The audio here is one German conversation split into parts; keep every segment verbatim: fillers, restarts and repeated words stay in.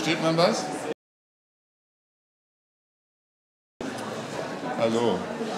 Versteht man was? Hallo.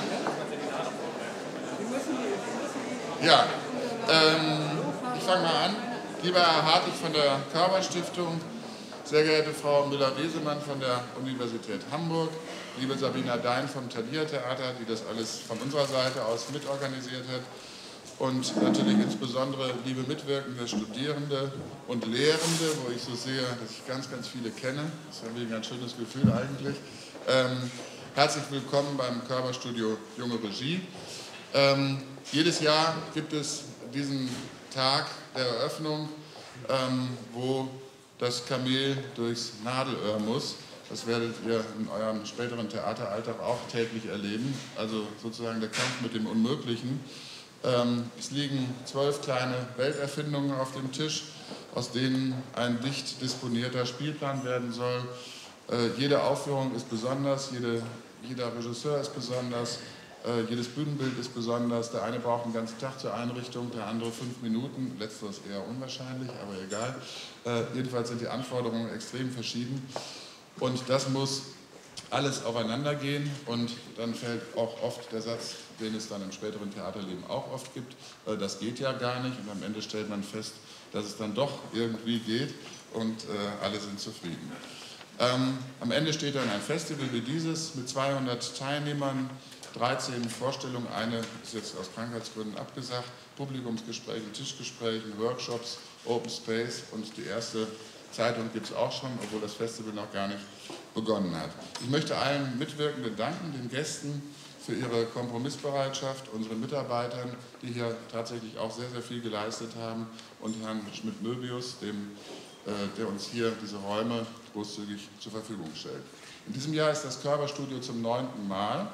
Ja, ähm, ich fange mal an. Lieber Herr Hartwig von der Körber-Stiftung, sehr geehrte Frau Müller-Wesemann von der Universität Hamburg, liebe Sabina Dein vom Thalia-Theater, die das alles von unserer Seite aus mitorganisiert hat, und natürlich insbesondere liebe mitwirkende Studierende und Lehrende, wo ich so sehe, dass ich ganz, ganz viele kenne. Das ist ja ein ganz schönes Gefühl eigentlich. Ähm, herzlich willkommen beim Körber-Studio Junge Regie. Ähm, jedes Jahr gibt es diesen Tag der Eröffnung, ähm, wo das Kamel durchs Nadelöhr muss. Das werdet ihr in eurem späteren Theateralltag auch täglich erleben, also sozusagen der Kampf mit dem Unmöglichen. Ähm, es liegen zwölf kleine Welterfindungen auf dem Tisch, aus denen ein dicht disponierter Spielplan werden soll. Äh, jede Aufführung ist besonders, jede, jeder Regisseur ist besonders, äh, jedes Bühnenbild ist besonders. Der eine braucht einen ganzen Tag zur Einrichtung, der andere fünf Minuten. Letzteres eher unwahrscheinlich, aber egal. Äh, jedenfalls sind die Anforderungen extrem verschieden. Und das muss alles aufeinander gehen, und dann fällt auch oft der Satz, den es dann im späteren Theaterleben auch oft gibt, äh, das geht ja gar nicht, und am Ende stellt man fest, dass es dann doch irgendwie geht, und äh, alle sind zufrieden. Ähm, am Ende steht dann ein Festival wie dieses mit zweihundert Teilnehmern, dreizehn Vorstellungen, eine ist jetzt aus Krankheitsgründen abgesagt, Publikumsgesprächen, Tischgesprächen, Workshops, Open Space, und die erste Zeitung gibt es auch schon, obwohl das Festival noch gar nicht begonnen hat. Ich möchte allen Mitwirkenden danken, den Gästen für ihre Kompromissbereitschaft, unseren Mitarbeitern, die hier tatsächlich auch sehr, sehr viel geleistet haben, und Herrn Schmidt-Möbius, dem, äh, der uns hier diese Räume großzügig zur Verfügung stellt. In diesem Jahr ist das Körber-Studio zum neunten Mal.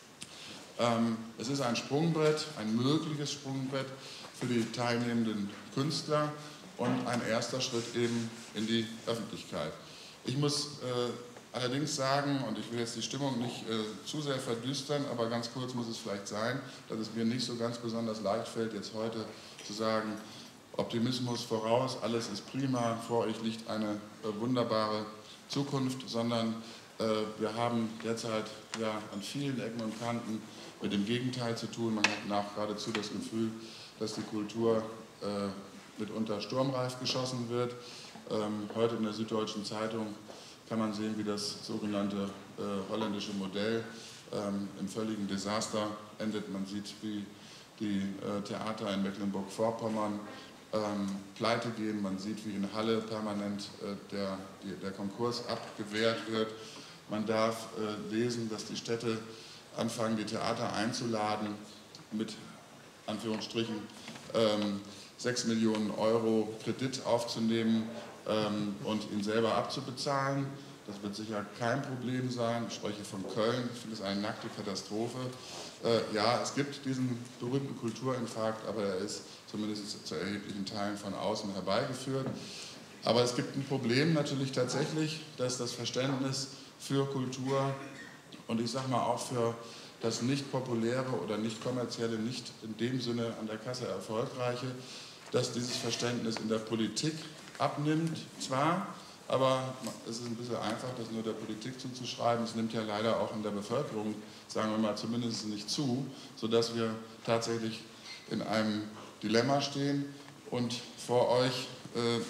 Ähm, es ist ein Sprungbrett, ein mögliches Sprungbrett für die teilnehmenden Künstler und ein erster Schritt eben in die Öffentlichkeit. Ich muss äh, allerdings sagen, und ich will jetzt die Stimmung nicht äh, zu sehr verdüstern, aber ganz kurz muss es vielleicht sein, dass es mir nicht so ganz besonders leicht fällt, jetzt heute zu sagen, Optimismus voraus, alles ist prima, vor euch liegt eine äh, wunderbare Zukunft, sondern äh, wir haben derzeit ja an vielen Ecken und Kanten mit dem Gegenteil zu tun. Man hat nach geradezu das Gefühl, dass die Kultur äh, mitunter sturmreif geschossen wird. Ähm, heute in der Süddeutschen Zeitung kann man sehen, wie das sogenannte äh, holländische Modell ähm, im völligen Desaster endet. Man sieht, wie die äh, Theater in Mecklenburg-Vorpommern ähm, pleite gehen. Man sieht, wie in Halle permanent äh, der, die, der Konkurs abgewehrt wird. Man darf äh, lesen, dass die Städte anfangen, die Theater einzuladen, mit Anführungsstrichen ähm, sechs Millionen Euro Kredit aufzunehmen ähm, und ihn selber abzubezahlen. Das wird sicher kein Problem sein. Ich spreche von Köln. Ich finde es eine nackte Katastrophe. Äh, ja, es gibt diesen berühmten Kulturinfarkt, aber er ist zumindest zu erheblichen Teilen von außen herbeigeführt. Aber es gibt ein Problem natürlich tatsächlich, dass das Verständnis für Kultur und ich sage mal auch für das nicht populäre oder nicht kommerzielle, nicht in dem Sinne an der Kasse erfolgreiche, dass dieses Verständnis in der Politik abnimmt, zwar, aber es ist ein bisschen einfach, das nur der Politik zuzuschreiben. Es nimmt ja leider auch in der Bevölkerung, sagen wir mal, zumindest nicht zu, sodass wir tatsächlich in einem Dilemma stehen, und vor euch äh,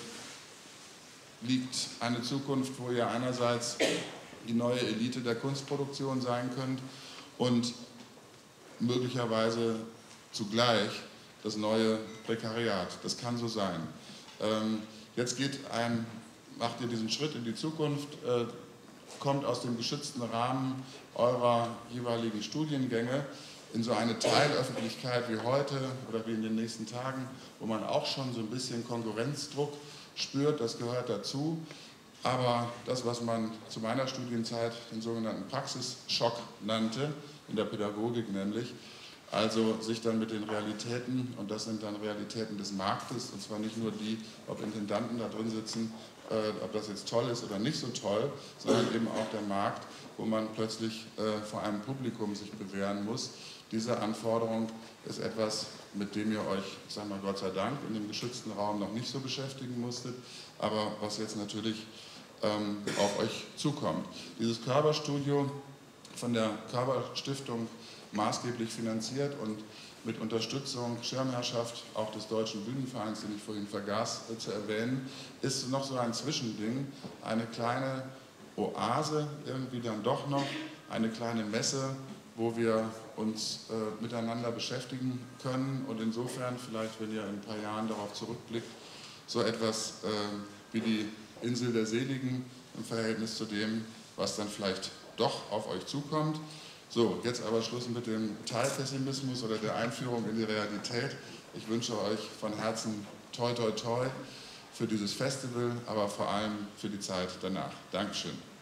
liegt eine Zukunft, wo ihr einerseits die neue Elite der Kunstproduktion sein könnt und möglicherweise zugleich das neue Prekariat. Das kann so sein. Ähm, jetzt geht ein, macht ihr diesen Schritt in die Zukunft, äh, kommt aus dem geschützten Rahmen eurer jeweiligen Studiengänge in so eine Teilöffentlichkeit wie heute oder wie in den nächsten Tagen, wo man auch schon so ein bisschen Konkurrenzdruck spürt, das gehört dazu. Aber das, was man zu meiner Studienzeit den sogenannten Praxisschock nannte, in der Pädagogik nämlich, also sich dann mit den Realitäten, und das sind dann Realitäten des Marktes, und zwar nicht nur die, ob Intendanten da drin sitzen, äh, ob das jetzt toll ist oder nicht so toll, sondern eben auch der Markt, wo man plötzlich äh, vor einem Publikum sich bewähren muss. Diese Anforderung ist etwas, mit dem ihr euch, ich sage mal Gott sei Dank, in dem geschützten Raum noch nicht so beschäftigen musstet, aber was jetzt natürlich ähm, auf euch zukommt. Dieses Körber-Studio von der Körber-Stiftung maßgeblich finanziert und mit Unterstützung, Schirmherrschaft auch des Deutschen Bühnenvereins, den ich vorhin vergaß äh, zu erwähnen, ist noch so ein Zwischending, eine kleine Oase, irgendwie dann doch noch, eine kleine Messe, wo wir uns äh, miteinander beschäftigen können und insofern vielleicht, wenn ihr in ein paar Jahren darauf zurückblickt, so etwas äh, wie die Insel der Seligen im Verhältnis zu dem, was dann vielleicht doch auf euch zukommt. So, jetzt aber Schluss mit dem Teilpessimismus oder der Einführung in die Realität. Ich wünsche euch von Herzen toi toi toi für dieses Festival, aber vor allem für die Zeit danach. Dankeschön.